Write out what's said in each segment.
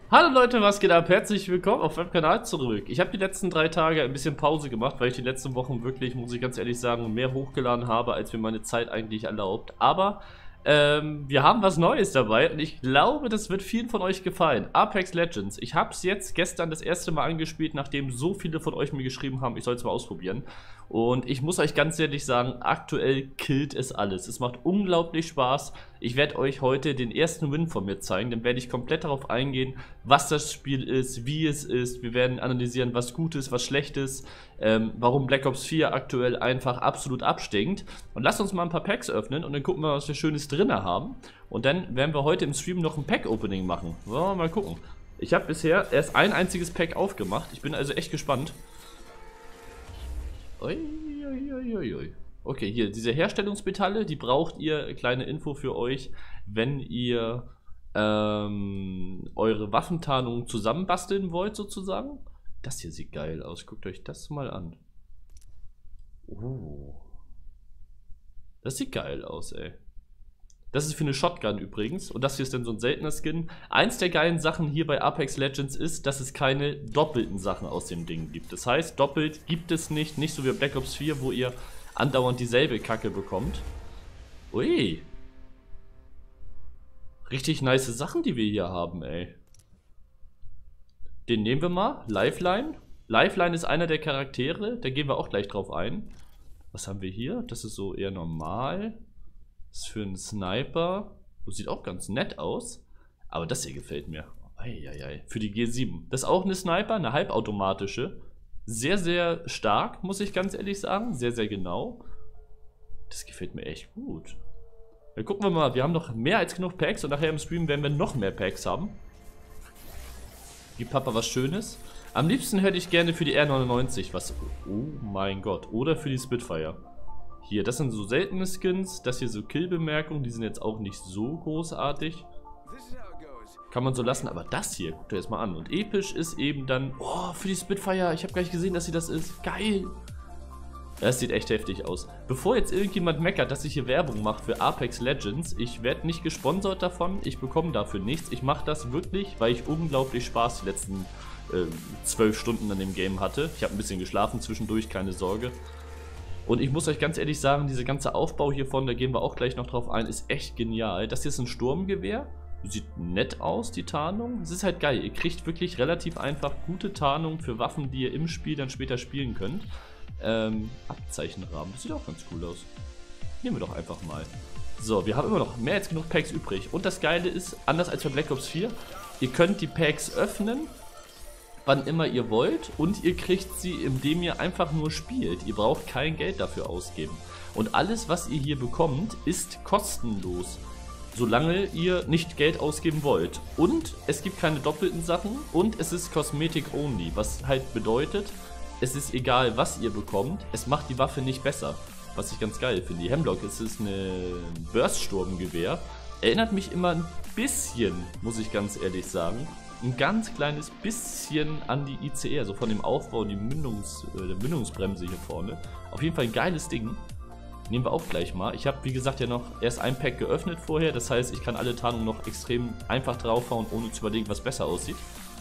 Hallo Leute, was geht ab? Herzlich willkommen auf meinem Kanal zurück. Ich habe die letzten 3 Tage ein bisschen Pause gemacht, weil ich die letzten Wochen wirklich, muss ich ganz ehrlich sagen, mehr hochgeladen habe, als mir meine Zeit eigentlich erlaubt. Aber wir haben was Neues dabei und ich glaube, das wird vielen von euch gefallen. Apex Legends. Ich habe es jetzt gestern das erste Mal angespielt, nachdem so viele von euch mir geschrieben haben, ich soll es mal ausprobieren. Und ich muss euch ganz ehrlich sagen, aktuell killt es alles. Es macht unglaublich Spaß. Ich werde euch heute den ersten Win von mir zeigen. Dann werde ich komplett darauf eingehen, was das Spiel ist, wie es ist. Wir werden analysieren, was gut ist, was schlecht ist. Warum Black Ops 4 aktuell einfach absolut abstinkt. Und lasst uns mal ein paar Packs öffnen und dann gucken wir, was wir Schönes drin haben. Und dann werden wir heute im Stream noch ein Pack-Opening machen. Wollen wir mal gucken. Ich habe bisher erst ein einziges Pack aufgemacht. Ich bin also echt gespannt. Uiuiuiui. Okay, hier, diese Herstellungsmetalle, die braucht ihr, kleine Info für euch, wenn ihr eure Waffentarnung zusammenbasteln wollt, sozusagen. Das hier sieht geil aus, guckt euch das mal an. Oh. Das sieht geil aus, ey. Das ist für eine Shotgun übrigens. Und das hier ist dann so ein seltener Skin. Eins der geilen Sachen hier bei Apex Legends ist, dass es keine doppelten Sachen aus dem Ding gibt. Das heißt, doppelt gibt es nicht. Nicht so wie bei Black Ops 4, wo ihr andauernd dieselbe Kacke bekommt. Ui. Richtig nice Sachen, die wir hier haben, ey. Den nehmen wir mal. Lifeline. Lifeline ist einer der Charaktere. Da gehen wir auch gleich drauf ein. Was haben wir hier? Das ist so eher normal. Das ist für einen Sniper. Das sieht auch ganz nett aus. Aber das hier gefällt mir. Eieiei. Für die G7. Das ist auch eine Sniper, eine halbautomatische. Sehr, sehr stark, muss ich ganz ehrlich sagen. Sehr, sehr genau. Das gefällt mir echt gut. Dann gucken wir mal. Wir haben noch mehr als genug Packs. Und nachher im Stream werden wir noch mehr Packs haben. Gibt Papa was Schönes. Am liebsten hätte ich gerne für die R99 was. Oh mein Gott. Oder für die Spitfire. Hier, das sind so seltene Skins. Das hier so Kill-Bemerkungen. Die sind jetzt auch nicht so großartig. Kann man so lassen. Aber das hier, guckt euch das mal an. Und episch ist eben dann... Oh, für die Spitfire. Ich habe gar nicht gesehen, dass sie das ist. Geil. Das sieht echt heftig aus. Bevor jetzt irgendjemand meckert, dass ich hier Werbung mache für Apex Legends, ich werde nicht gesponsert davon. Ich bekomme dafür nichts. Ich mache das wirklich, weil ich unglaublich Spaß die letzten 12 Stunden an dem Game hatte. Ich habe ein bisschen geschlafen zwischendurch, keine Sorge. Und ich muss euch ganz ehrlich sagen, dieser ganze Aufbau hiervon, da gehen wir auch gleich noch drauf ein, ist echt genial. Das hier ist ein Sturmgewehr. Sieht nett aus, die Tarnung. Es ist halt geil. Ihr kriegt wirklich relativ einfach gute Tarnung für Waffen, die ihr im Spiel dann später spielen könnt. Abzeichenrahmen. Das sieht auch ganz cool aus. Nehmen wir doch einfach mal. So, wir haben immer noch mehr als genug Packs übrig. Und das Geile ist, anders als bei Black Ops 4, ihr könnt die Packs öffnen, wann immer ihr wollt, und ihr kriegt sie, indem ihr einfach nur spielt. Ihr braucht kein Geld dafür ausgeben. Und alles, was ihr hier bekommt, ist kostenlos, solange ihr nicht Geld ausgeben wollt. Und es gibt keine doppelten Sachen und es ist Cosmetic only, was halt bedeutet, es ist egal, was ihr bekommt, es macht die Waffe nicht besser. Was ich ganz geil finde. Die Hemlock ist ein Burst-Sturmgewehr. Erinnert mich immer ein bisschen, muss ich ganz ehrlich sagen, ein ganz kleines bisschen an die ICE, also von dem Aufbau und die der Mündungsbremse hier vorne. Auf jeden Fall ein geiles Ding. Nehmen wir auch gleich mal. Ich habe, wie gesagt, ja noch erst ein Pack geöffnet vorher. Das heißt, ich kann alle Tarnungen noch extrem einfach draufhauen, ohne zu überlegen, was besser aussieht.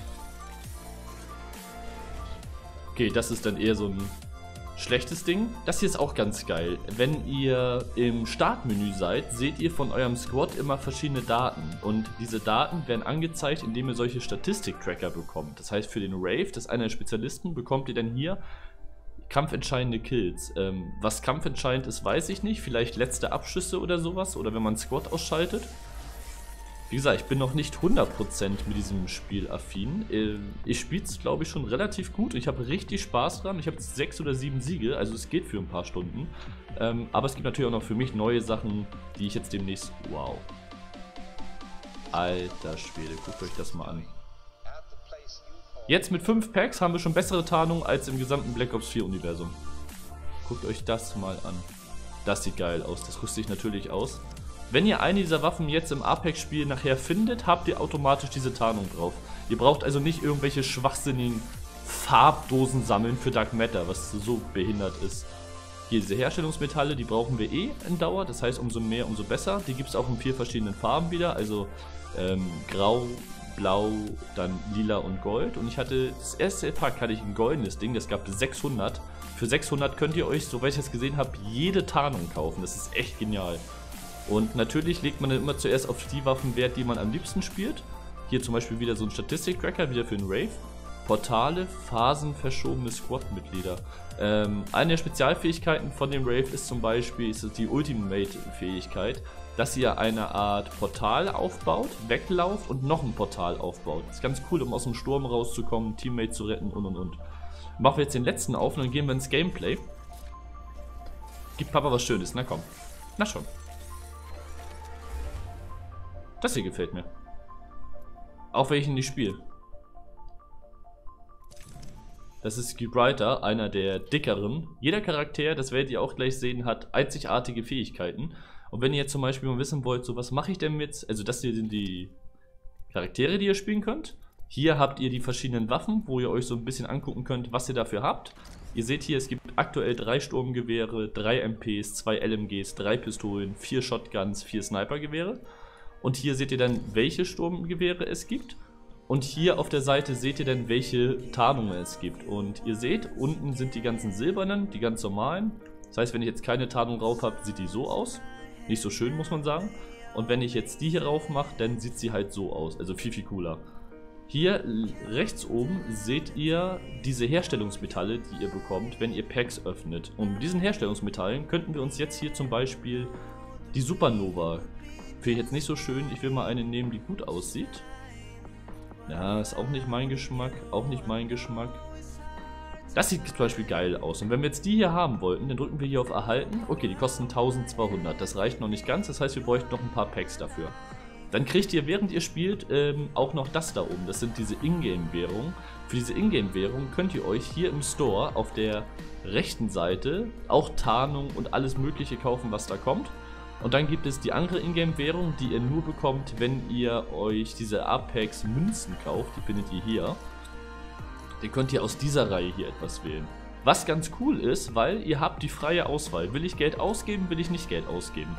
Okay, das ist dann eher so ein schlechtes Ding. Das hier ist auch ganz geil. Wenn ihr im Startmenü seid, seht ihr von eurem Squad immer verschiedene Daten. Und diese Daten werden angezeigt, indem ihr solche Statistik-Tracker bekommt. Das heißt, für den Rave, das ist einer der Spezialisten, bekommt ihr dann hier kampfentscheidende Kills. Was kampfentscheidend ist, weiß ich nicht. Vielleicht letzte Abschüsse oder sowas. Oder wenn man Squad ausschaltet. Wie gesagt, ich bin noch nicht 100% mit diesem Spiel affin. Ich spiele es, glaube ich, schon relativ gut. Ich habe richtig Spaß dran. Ich habe 6 oder 7 Siege, also es geht für ein paar Stunden. Aber es gibt natürlich auch noch für mich neue Sachen, die ich jetzt demnächst... Wow. Alter Schwede, guckt euch das mal an. Jetzt mit 5 Packs haben wir schon bessere Tarnung als im gesamten Black Ops 4 Universum. Guckt euch das mal an. Das sieht geil aus, das rüste ich natürlich aus. Wenn ihr eine dieser Waffen jetzt im Apex-Spiel nachher findet, habt ihr automatisch diese Tarnung drauf. Ihr braucht also nicht irgendwelche schwachsinnigen Farbdosen sammeln für Dark Matter, was so behindert ist. Hier diese Herstellungsmetalle, die brauchen wir eh in Dauer, das heißt umso mehr, umso besser. Die gibt es auch in 4 verschiedenen Farben wieder, also grau, blau, dann lila und gold. Und ich hatte, das erste Pack hatte ich ein goldenes Ding, das gab 600. Für 600 könnt ihr euch, soweit ich es gesehen habe, jede Tarnung kaufen. Das ist echt genial. Und natürlich legt man dann immer zuerst auf die Waffen Wert, die man am liebsten spielt. Hier zum Beispiel wieder so ein Statistik-Tracker, wieder für den Rave. Portale, phasenverschobene Squad-Mitglieder. Eine der Spezialfähigkeiten von dem Rave ist zum Beispiel die Ultimate-Fähigkeit, dass ihr eine Art Portal aufbaut, weglauft und noch ein Portal aufbaut. Das ist ganz cool, um aus dem Sturm rauszukommen, Teammate zu retten und. Machen wir jetzt den letzten auf und dann gehen wir ins Gameplay. Gibt Papa was Schönes, na komm. Na schon. Das hier gefällt mir. Auch wenn ich ihn nicht spiele. Das ist Gibraltar, einer der dickeren. Jeder Charakter, das werdet ihr auch gleich sehen, hat einzigartige Fähigkeiten. Und wenn ihr jetzt zum Beispiel mal wissen wollt, so was mache ich denn mit, also das hier sind die Charaktere, die ihr spielen könnt. Hier habt ihr die verschiedenen Waffen, wo ihr euch so ein bisschen angucken könnt, was ihr dafür habt. Ihr seht hier, es gibt aktuell 3 Sturmgewehre, 3 MPs, 2 LMGs, 3 Pistolen, 4 Shotguns, 4 Snipergewehre. Und hier seht ihr dann, welche Sturmgewehre es gibt. Und hier auf der Seite seht ihr dann, welche Tarnungen es gibt. Und ihr seht, unten sind die ganzen silbernen, die ganz normalen. Das heißt, wenn ich jetzt keine Tarnung drauf habe, sieht die so aus. Nicht so schön, muss man sagen. Und wenn ich jetzt die hier rauf mache, dann sieht sie halt so aus. Also viel, viel cooler. Hier rechts oben seht ihr diese Herstellungsmetalle, die ihr bekommt, wenn ihr Packs öffnet. Und mit diesen Herstellungsmetallen könnten wir uns jetzt hier zum Beispiel die Supernova. Finde ich jetzt nicht so schön. Ich will mal eine nehmen, die gut aussieht. Ja, ist auch nicht mein Geschmack. Auch nicht mein Geschmack. Das sieht zum Beispiel geil aus. Und wenn wir jetzt die hier haben wollten, dann drücken wir hier auf Erhalten. Okay, die kosten 1200. Das reicht noch nicht ganz. Das heißt, wir bräuchten noch ein paar Packs dafür. Dann kriegt ihr, während ihr spielt, auch noch das da oben. Das sind diese Ingame-Währungen. Für diese Ingame-Währung könnt ihr euch hier im Store auf der rechten Seite auch Tarnung und alles Mögliche kaufen, was da kommt. Und dann gibt es die andere Ingame-Währung, die ihr nur bekommt, wenn ihr euch diese Apex Münzen kauft. Die findet ihr hier. Ihr könnt ihr aus dieser Reihe hier etwas wählen. Was ganz cool ist, weil ihr habt die freie Auswahl. Will ich Geld ausgeben, will ich nicht Geld ausgeben.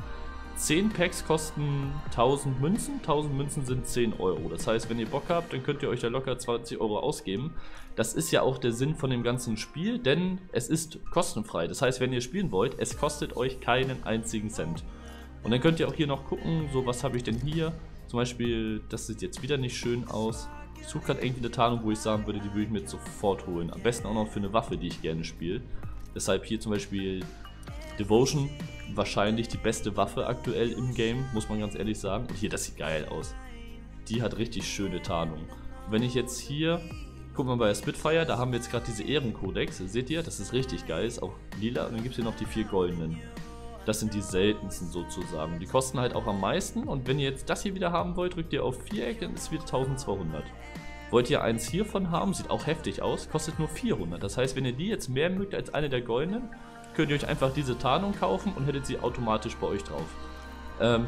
10 Packs kosten 1000 Münzen. 1000 Münzen sind 10 Euro. Das heißt, wenn ihr Bock habt, dann könnt ihr euch da locker 20 Euro ausgeben. Das ist ja auch der Sinn von dem ganzen Spiel, denn es ist kostenfrei. Das heißt, wenn ihr spielen wollt, es kostet euch keinen einzigen Cent. Und dann könnt ihr auch hier noch gucken, so was habe ich denn hier. Zum Beispiel, das sieht jetzt wieder nicht schön aus. Ich suche gerade irgendwie eine Tarnung, wo ich sagen würde, die würde ich mir jetzt sofort holen. Am besten auch noch für eine Waffe, die ich gerne spiele. Deshalb hier zum Beispiel Devotion, wahrscheinlich die beste Waffe aktuell im Game, muss man ganz ehrlich sagen. Und hier, das sieht geil aus. Die hat richtig schöne Tarnung. Und wenn ich jetzt hier, gucken wir bei der Spitfire, da haben wir jetzt gerade diese Ehrenkodex. Seht ihr, das ist richtig geil, ist auch lila. Und dann gibt es hier noch die 4 goldenen. Das sind die seltensten sozusagen. Die kosten halt auch am meisten. Und wenn ihr jetzt das hier wieder haben wollt, drückt ihr auf Viereck, dann ist es wieder 1200. Wollt ihr eins hiervon haben, sieht auch heftig aus, kostet nur 400. Das heißt, wenn ihr die jetzt mehr mögt als eine der goldenen, könnt ihr euch einfach diese Tarnung kaufen und hättet sie automatisch bei euch drauf.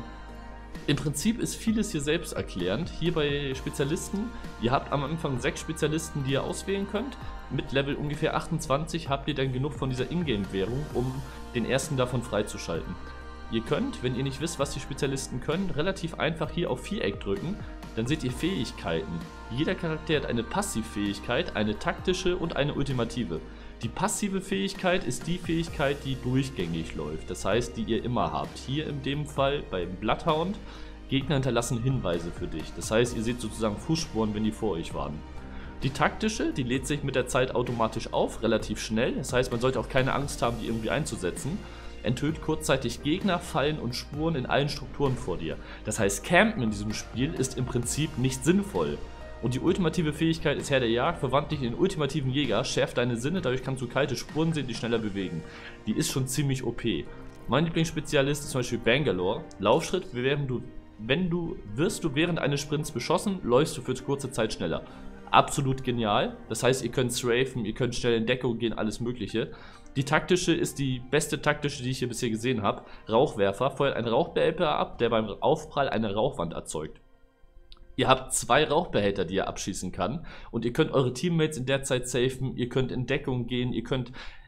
Im Prinzip ist vieles hier selbst erklärend. Hier bei Spezialisten, ihr habt am Anfang 6 Spezialisten, die ihr auswählen könnt. Mit Level ungefähr 28 habt ihr dann genug von dieser Ingame-Währung, um den ersten davon freizuschalten. Ihr könnt, wenn ihr nicht wisst, was die Spezialisten können, relativ einfach hier auf Viereck drücken. Dann seht ihr Fähigkeiten. Jeder Charakter hat eine Passivfähigkeit, eine taktische und eine ultimative. Die passive Fähigkeit ist die Fähigkeit, die durchgängig läuft. Das heißt, die ihr immer habt. Hier in dem Fall beim Bloodhound, Gegner hinterlassen Hinweise für dich. Das heißt, ihr seht sozusagen Fußspuren, wenn die vor euch waren. Die taktische, die lädt sich mit der Zeit automatisch auf, relativ schnell. Das heißt, man sollte auch keine Angst haben, die irgendwie einzusetzen. Enthüllt kurzzeitig Gegner, Fallen und Spuren in allen Strukturen vor dir. Das heißt, Campen in diesem Spiel ist im Prinzip nicht sinnvoll. Und die ultimative Fähigkeit ist Herr der Jagd, verwandelt dich in den ultimativen Jäger, schärft deine Sinne, dadurch kannst du kalte Spuren sehen, die schneller bewegen. Die ist schon ziemlich OP. Mein Lieblingsspezialist ist zum Beispiel Bangalore. Laufschritt, wirst du während eines Sprints beschossen, läufst du für kurze Zeit schneller. Absolut genial. Das heißt, ihr könnt strafen, ihr könnt schnell in Deckung gehen, alles mögliche. Die taktische ist die beste taktische, die ich hier bisher gesehen habe. Rauchwerfer feuert einen Rauchbehälter ab, der beim Aufprall eine Rauchwand erzeugt. Ihr habt 2 Rauchbehälter, die ihr abschießen kann. Und ihr könnt eure Teammates in der Zeit safen, ihr könnt in Deckung gehen, ihr könnt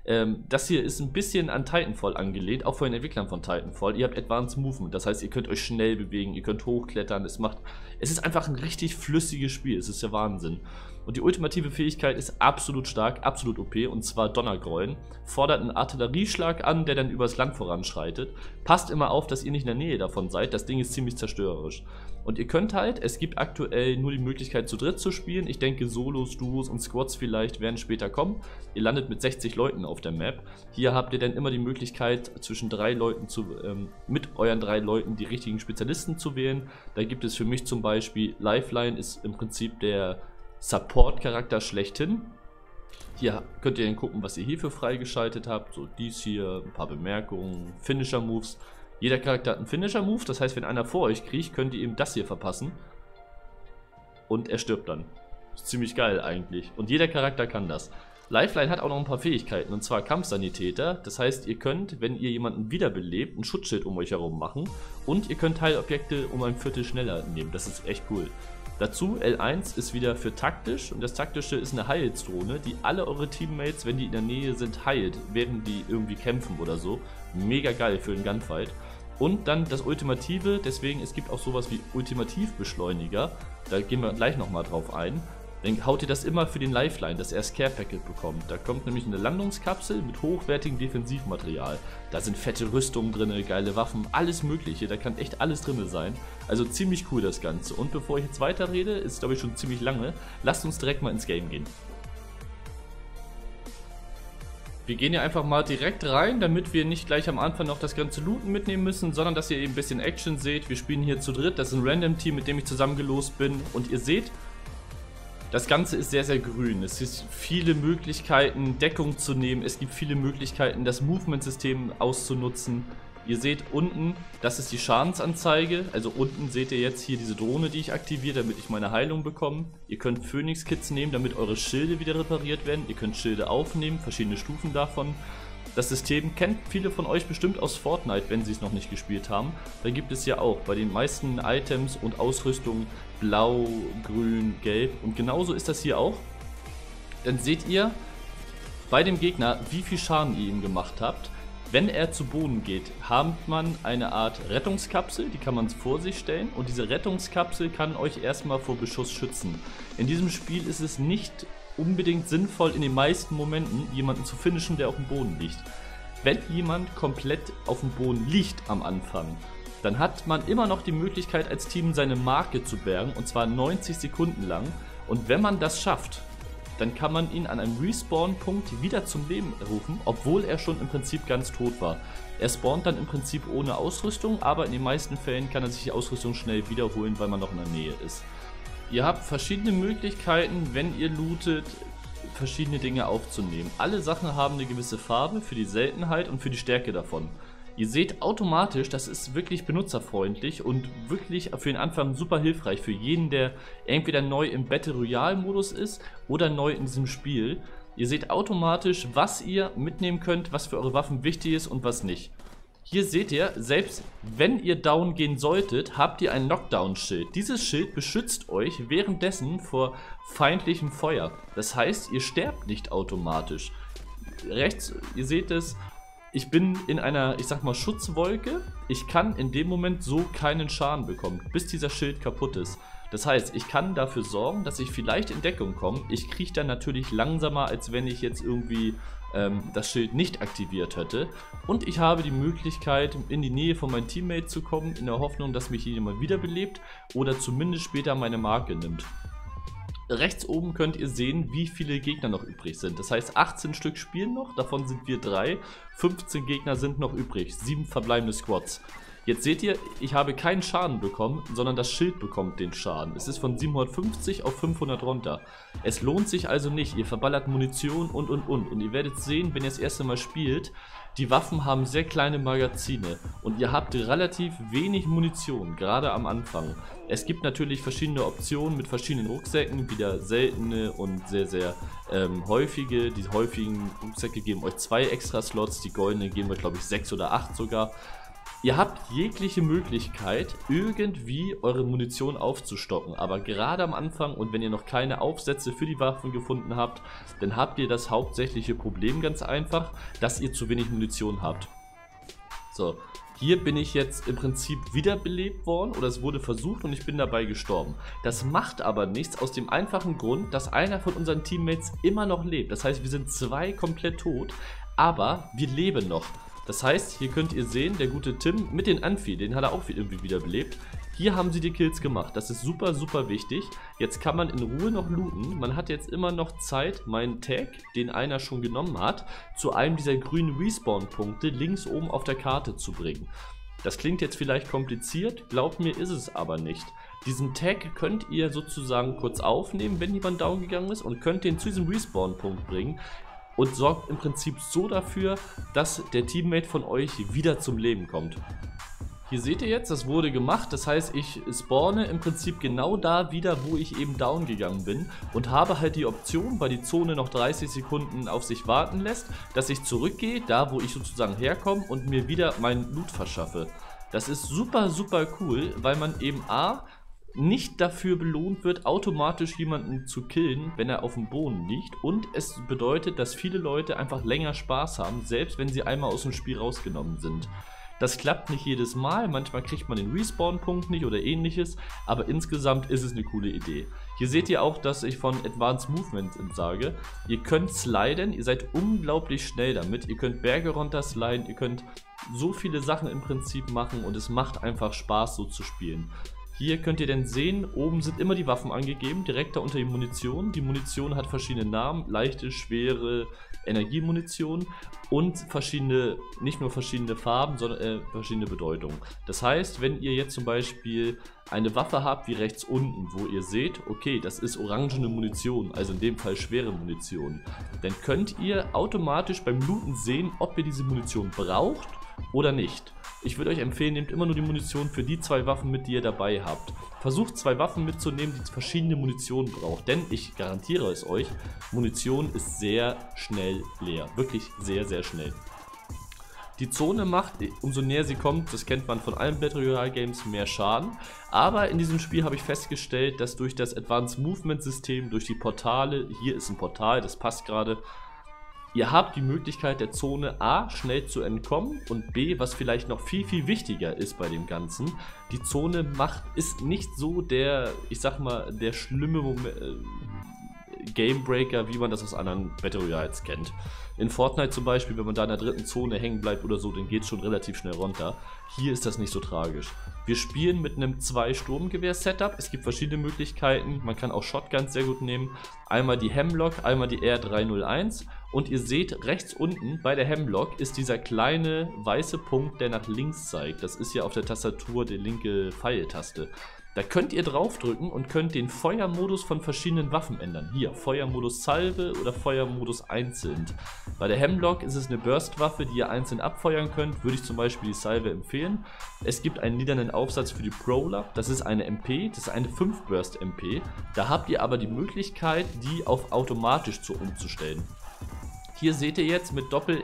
Das hier ist ein bisschen an Titanfall angelehnt, auch von den Entwicklern von Titanfall. Ihr habt Advanced Movement, das heißt, ihr könnt euch schnell bewegen, ihr könnt hochklettern. Es ist einfach ein richtig flüssiges Spiel, es ist der Wahnsinn. Und die ultimative Fähigkeit ist absolut stark, absolut OP, und zwar Donnergräuen. Fordert einen Artillerieschlag an, der dann übers Land voranschreitet. Passt immer auf, dass ihr nicht in der Nähe davon seid, das Ding ist ziemlich zerstörerisch. Und ihr könnt halt, es gibt aktuell nur die Möglichkeit zu dritt zu spielen. Ich denke Solos, Duos und Squads vielleicht werden später kommen. Ihr landet mit 60 Leuten auf der Map. Hier habt ihr dann immer die Möglichkeit zwischen mit euren 3 Leuten die richtigen Spezialisten zu wählen. Da gibt es für mich zum Beispiel Lifeline, ist im Prinzip der Support-Charakter schlechthin. Hier könnt ihr dann gucken, was ihr hierfür freigeschaltet habt. So dies hier, ein paar Bemerkungen, Finisher-Moves. Jeder Charakter hat einen Finisher-Move, das heißt, wenn einer vor euch kriecht, könnt ihr ihm das hier verpassen. Und er stirbt dann. Ist ziemlich geil eigentlich. Und jeder Charakter kann das. Lifeline hat auch noch ein paar Fähigkeiten, und zwar Kampfsanitäter. Das heißt, ihr könnt, wenn ihr jemanden wiederbelebt, ein Schutzschild um euch herum machen. Und ihr könnt Teilobjekte um ein Viertel schneller nehmen. Das ist echt cool. Dazu L1 ist wieder für taktisch, und das taktische ist eine Heilsdrohne, die alle eure Teammates, wenn die in der Nähe sind, heilt, während die irgendwie kämpfen oder so. Mega geil für einen Gunfight. Und dann das Ultimative, deswegen es gibt auch sowas wie Ultimativbeschleuniger, da gehen wir gleich nochmal drauf ein. Dann haut ihr das immer für den Lifeline, dass er das Care Packet bekommt. Da kommt nämlich eine Landungskapsel mit hochwertigem Defensivmaterial. Da sind fette Rüstungen drin, geile Waffen, alles mögliche. Da kann echt alles drin sein. Also ziemlich cool das Ganze. Und bevor ich jetzt weiterrede, ist glaube ich schon ziemlich lange, lasst uns direkt mal ins Game gehen. Wir gehen ja einfach mal direkt rein, damit wir nicht gleich am Anfang noch das ganze Looten mitnehmen müssen, sondern dass ihr eben ein bisschen Action seht. Wir spielen hier zu dritt, das ist ein Random-Team, mit dem ich zusammengelost bin. Und ihr seht, das Ganze ist sehr, sehr grün. Es gibt viele Möglichkeiten, Deckung zu nehmen. Es gibt viele Möglichkeiten, das Movement-System auszunutzen. Ihr seht unten, das ist die Schadensanzeige. Also unten seht ihr jetzt hier diese Drohne, die ich aktiviere, damit ich meine Heilung bekomme. Ihr könnt Phoenix-Kits nehmen, damit eure Schilde wieder repariert werden. Ihr könnt Schilde aufnehmen, verschiedene Stufen davon. Das System kennt viele von euch bestimmt aus Fortnite, wenn sie es noch nicht gespielt haben. Da gibt es ja auch bei den meisten Items und Ausrüstungen blau, grün, gelb. Und genauso ist das hier auch. Dann seht ihr bei dem Gegner, wie viel Schaden ihr ihm gemacht habt. Wenn er zu Boden geht, hat man eine Art Rettungskapsel, die kann man vor sich stellen. Und diese Rettungskapsel kann euch erstmal vor Beschuss schützen. In diesem Spiel ist es nicht unbedingt sinnvoll, in den meisten Momenten jemanden zu finishen, der auf dem Boden liegt. Wenn jemand komplett auf dem Boden liegt am Anfang, dann hat man immer noch die Möglichkeit als Team seine Marke zu bergen, und zwar 90 Sekunden lang. Und wenn man das schafft, dann kann man ihn an einem Respawn-Punkt wieder zum Leben rufen, obwohl er schon im Prinzip ganz tot war. Er spawnt dann im Prinzip ohne Ausrüstung, aber in den meisten Fällen kann er sich die Ausrüstung schnell wiederholen, weil man noch in der Nähe ist. Ihr habt verschiedene Möglichkeiten, wenn ihr lootet, verschiedene Dinge aufzunehmen. Alle Sachen haben eine gewisse Farbe für die Seltenheit und für die Stärke davon. Ihr seht automatisch, das ist wirklich benutzerfreundlich und wirklich für den Anfang super hilfreich für jeden, der entweder neu im Battle Royale Modus ist oder neu in diesem Spiel. Ihr seht automatisch, was ihr mitnehmen könnt, was für eure Waffen wichtig ist und was nicht. Hier seht ihr, selbst wenn ihr down gehen solltet, habt ihr ein Knockdown-Schild. Dieses Schild beschützt euch währenddessen vor feindlichem Feuer. Das heißt, ihr sterbt nicht automatisch. Rechts, ihr seht es, ich bin in einer, ich sag mal, Schutzwolke. Ich kann in dem Moment so keinen Schaden bekommen, bis dieser Schild kaputt ist. Das heißt, ich kann dafür sorgen, dass ich vielleicht in Deckung komme. Ich kriege dann natürlich langsamer, als wenn ich jetzt irgendwie das Schild nicht aktiviert hätte. Und ich habe die Möglichkeit, in die Nähe von meinem Teammate zu kommen, in der Hoffnung, dass mich jemand wiederbelebt oder zumindest später meine Marke nimmt. Rechts oben könnt ihr sehen, wie viele Gegner noch übrig sind. Das heißt, 18 Stück spielen noch, davon sind wir 3. 15 Gegner sind noch übrig, 7 verbleibende Squads. Jetzt seht ihr, ich habe keinen Schaden bekommen, sondern das Schild bekommt den Schaden. Es ist von 750 auf 500 runter. Es lohnt sich also nicht, ihr verballert Munition und. Und ihr werdet sehen, wenn ihr das erste Mal spielt, die Waffen haben sehr kleine Magazine und ihr habt relativ wenig Munition, gerade am Anfang. Es gibt natürlich verschiedene Optionen mit verschiedenen Rucksäcken, wieder seltene und sehr, sehr häufige. Die häufigen Rucksäcke geben euch 2 extra Slots, die goldenen geben euch glaube ich 6 oder 8 sogar. Ihr habt jegliche Möglichkeit, irgendwie eure Munition aufzustocken, aber gerade am Anfang und wenn ihr noch keine Aufsätze für die Waffen gefunden habt, dann habt ihr das hauptsächliche Problem ganz einfach, dass ihr zu wenig Munition habt. So, hier bin ich jetzt im Prinzip wiederbelebt worden oder es wurde versucht und ich bin dabei gestorben. Das macht aber nichts aus dem einfachen Grund, dass einer von unseren Teammates immer noch lebt. Das heißt, wir sind 2 komplett tot, aber wir leben noch. Das heißt, hier könnt ihr sehen, der gute Tim mit den Anfi, den hat er auch irgendwie wiederbelebt. Hier haben sie die Kills gemacht, das ist super, super wichtig. Jetzt kann man in Ruhe noch looten. Man hat jetzt immer noch Zeit, meinen Tag, den einer schon genommen hat, zu einem dieser grünen Respawn-Punkte links oben auf der Karte zu bringen. Das klingt jetzt vielleicht kompliziert, glaubt mir, ist es aber nicht. Diesen Tag könnt ihr sozusagen kurz aufnehmen, wenn jemand down gegangen ist und könnt den zu diesem Respawn-Punkt bringen. Und sorgt im Prinzip so dafür, dass der Teammate von euch wieder zum Leben kommt. Hier seht ihr jetzt, das wurde gemacht, das heißt, ich spawne im Prinzip genau da wieder, wo ich eben down gegangen bin und habe halt die Option, weil die Zone noch 30 Sekunden auf sich warten lässt, dass ich zurückgehe, da wo ich sozusagen herkomme und mir wieder meinen Loot verschaffe. Das ist super, super cool, weil man eben nicht dafür belohnt wird, automatisch jemanden zu killen, wenn er auf dem Boden liegt. Und es bedeutet, dass viele Leute einfach länger Spaß haben, selbst wenn sie einmal aus dem Spiel rausgenommen sind. Das klappt nicht jedes Mal, manchmal kriegt man den Respawn-Punkt nicht oder ähnliches, aber insgesamt ist es eine coole Idee. Hier seht ihr auch, dass ich von Advanced Movement sage. Ihr könnt sliden, ihr seid unglaublich schnell damit, ihr könnt Berge runtersliden, ihr könnt so viele Sachen im Prinzip machen und es macht einfach Spaß so zu spielen. Hier könnt ihr dann sehen, oben sind immer die Waffen angegeben, direkt darunter die Munition. Die Munition hat verschiedene Namen, leichte, schwere Energiemunition und verschiedene, nicht nur verschiedene Farben, sondern verschiedene Bedeutungen. Das heißt, wenn ihr jetzt zum Beispiel eine Waffe habt, wie rechts unten, wo ihr seht, okay, das ist orangene Munition, also in dem Fall schwere Munition, dann könnt ihr automatisch beim Looten sehen, ob ihr diese Munition braucht oder nicht. Ich würde euch empfehlen, nehmt immer nur die Munition für die 2 Waffen mit, die ihr dabei habt. Versucht 2 Waffen mitzunehmen, die verschiedene Munition braucht, denn ich garantiere es euch, Munition ist sehr schnell leer. Wirklich sehr, sehr schnell. Die Zone macht, umso näher sie kommt, das kennt man von allen Battle Royale Games, mehr Schaden. Aber in diesem Spiel habe ich festgestellt, dass durch das Advanced Movement System, durch die Portale, hier ist ein Portal, das passt gerade, ihr habt die Möglichkeit der Zone A schnell zu entkommen und B, was vielleicht noch viel, viel wichtiger ist bei dem Ganzen, die Zone ist nicht so der, ich sag mal, der schlimme Gamebreaker, wie man das aus anderen Battle Royales kennt. In Fortnite zum Beispiel, wenn man da in der 3. Zone hängen bleibt oder so, dann geht es schon relativ schnell runter. Hier ist das nicht so tragisch. Wir spielen mit einem 2-Sturmgewehr-Setup. Es gibt verschiedene Möglichkeiten. Man kann auch Shotguns sehr gut nehmen. Einmal die Hemlock, einmal die R301. Und ihr seht rechts unten bei der Hemlock ist dieser kleine weiße Punkt, der nach links zeigt. Das ist ja auf der Tastatur die linke Pfeiltaste. Da könnt ihr draufdrücken und könnt den Feuermodus von verschiedenen Waffen ändern. Hier, Feuermodus Salve oder Feuermodus einzeln. Bei der Hemlock ist es eine Burstwaffe, die ihr einzeln abfeuern könnt. Würde ich zum Beispiel die Salve empfehlen. Es gibt einen niedernden Aufsatz für die Prowler. Das ist eine MP, das ist eine 5-Burst-MP. Da habt ihr aber die Möglichkeit, die auf automatisch umzustellen. Hier seht ihr jetzt mit Doppel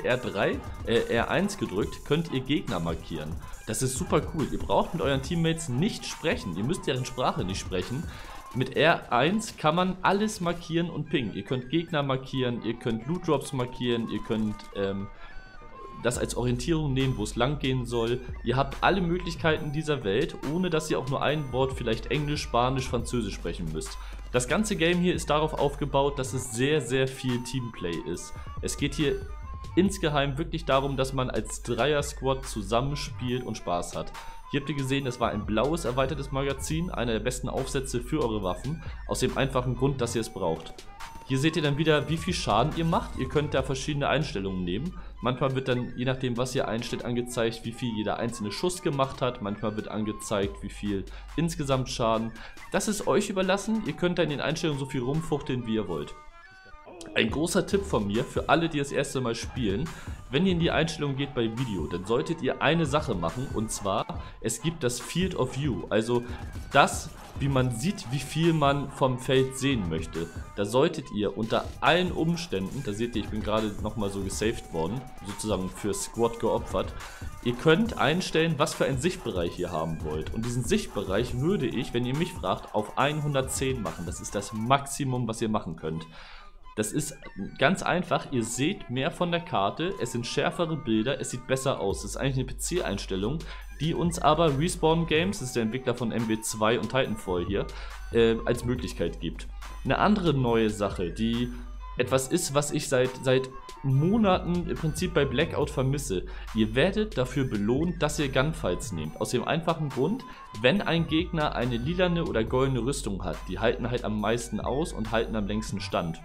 R1 gedrückt, könnt ihr Gegner markieren. Das ist super cool. Ihr braucht mit euren Teammates nicht sprechen. Ihr müsst deren Sprache nicht sprechen. Mit R1 kann man alles markieren und pingen. Ihr könnt Gegner markieren, ihr könnt Loot Drops markieren, ihr könnt das als Orientierung nehmen, wo es lang gehen soll. Ihr habt alle Möglichkeiten dieser Welt, ohne dass ihr auch nur ein Wort, vielleicht Englisch, Spanisch, Französisch sprechen müsst. Das ganze Game hier ist darauf aufgebaut, dass es sehr, sehr viel Teamplay ist. Es geht hier insgeheim wirklich darum, dass man als Dreier-Squad zusammenspielt und Spaß hat. Hier habt ihr gesehen, das war ein blaues erweitertes Magazin, einer der besten Aufsätze für eure Waffen, aus dem einfachen Grund, dass ihr es braucht. Hier seht ihr dann wieder, wie viel Schaden ihr macht. Ihr könnt da verschiedene Einstellungen nehmen. Manchmal wird dann, je nachdem was ihr einstellt, angezeigt, wie viel jeder einzelne Schuss gemacht hat. Manchmal wird angezeigt, wie viel insgesamt Schaden. Das ist euch überlassen. Ihr könnt da in den Einstellungen so viel rumfuchteln, wie ihr wollt. Ein großer Tipp von mir für alle, die das erste Mal spielen: Wenn ihr in die Einstellung geht bei Video, dann solltet ihr eine Sache machen, und zwar, es gibt das Field of View, also das, wie man sieht, wie viel man vom Feld sehen möchte. Da solltet ihr unter allen Umständen, da seht ihr, ich bin gerade nochmal so gesaved worden, sozusagen für Squad geopfert, ihr könnt einstellen, was für einen Sichtbereich ihr haben wollt. Und diesen Sichtbereich würde ich, wenn ihr mich fragt, auf 110 machen. Das ist das Maximum, was ihr machen könnt. Das ist ganz einfach, ihr seht mehr von der Karte, es sind schärfere Bilder, es sieht besser aus. Das ist eigentlich eine PC-Einstellung, die uns aber Respawn Games, das ist der Entwickler von MW2 und Titanfall hier, als Möglichkeit gibt. Eine andere neue Sache, die etwas ist, was ich seit Monaten im Prinzip bei Blackout vermisse. Ihr werdet dafür belohnt, dass ihr Gunfights nehmt. Aus dem einfachen Grund, wenn ein Gegner eine lilane oder goldene Rüstung hat, die halten halt am meisten aus und halten am längsten Stand,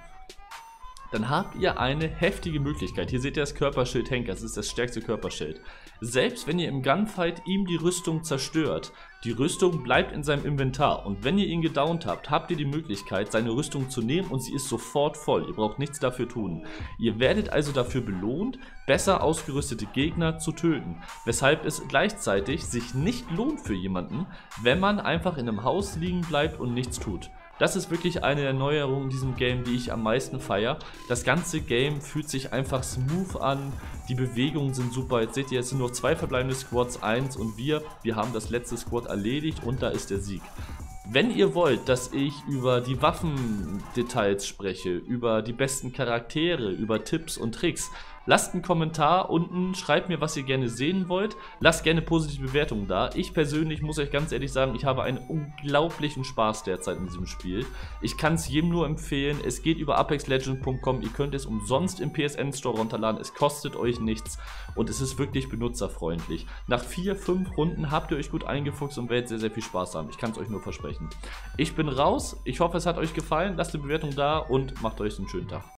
dann habt ihr eine heftige Möglichkeit. Hier seht ihr das Körperschild Henker, das ist das stärkste Körperschild. Selbst wenn ihr im Gunfight ihm die Rüstung zerstört, die Rüstung bleibt in seinem Inventar, und wenn ihr ihn gedownt habt, habt ihr die Möglichkeit, seine Rüstung zu nehmen, und sie ist sofort voll. Ihr braucht nichts dafür tun. Ihr werdet also dafür belohnt, besser ausgerüstete Gegner zu töten, weshalb es gleichzeitig sich nicht lohnt für jemanden, wenn man einfach in einem Haus liegen bleibt und nichts tut. Das ist wirklich eine der Neuerungen in diesem Game, die ich am meisten feiere. Das ganze Game fühlt sich einfach smooth an, die Bewegungen sind super. Jetzt seht ihr, es sind nur 2 verbleibende Squads, 1 und wir haben das letzte Squad erledigt und da ist der Sieg. Wenn ihr wollt, dass ich über die Waffendetails spreche, über die besten Charaktere, über Tipps und Tricks, lasst einen Kommentar unten, schreibt mir, was ihr gerne sehen wollt, lasst gerne positive Bewertungen da. Ich persönlich muss euch ganz ehrlich sagen, ich habe einen unglaublichen Spaß derzeit in diesem Spiel. Ich kann es jedem nur empfehlen, es geht über apexlegends.com, ihr könnt es umsonst im PSN Store runterladen, es kostet euch nichts und es ist wirklich benutzerfreundlich. Nach 4, 5 Runden habt ihr euch gut eingefuchst und werdet sehr, sehr viel Spaß haben. Ich kann es euch nur versprechen. Ich bin raus, ich hoffe, es hat euch gefallen, lasst eine Bewertung da und macht euch einen schönen Tag.